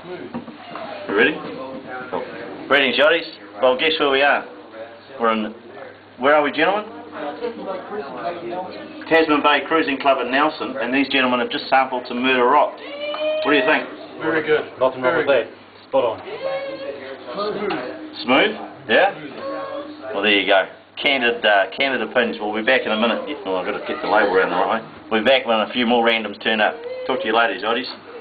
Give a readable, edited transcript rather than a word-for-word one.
You ready? Cool. Greetings, yachties. Well, guess where we are? We're in... Where are we, gentlemen? Tasman Bay Cruising Club in Nelson, and these gentlemen have just sampled some Murder Rock. What do you think? Very good. Nothing wrong with that. Spot on. Smooth? Yeah? Well, there you go. Candid opinions. We'll be back in a minute. Well, I've got to get the label around the right way. We'll be back when a few more randoms turn up. Talk to you later, yachties.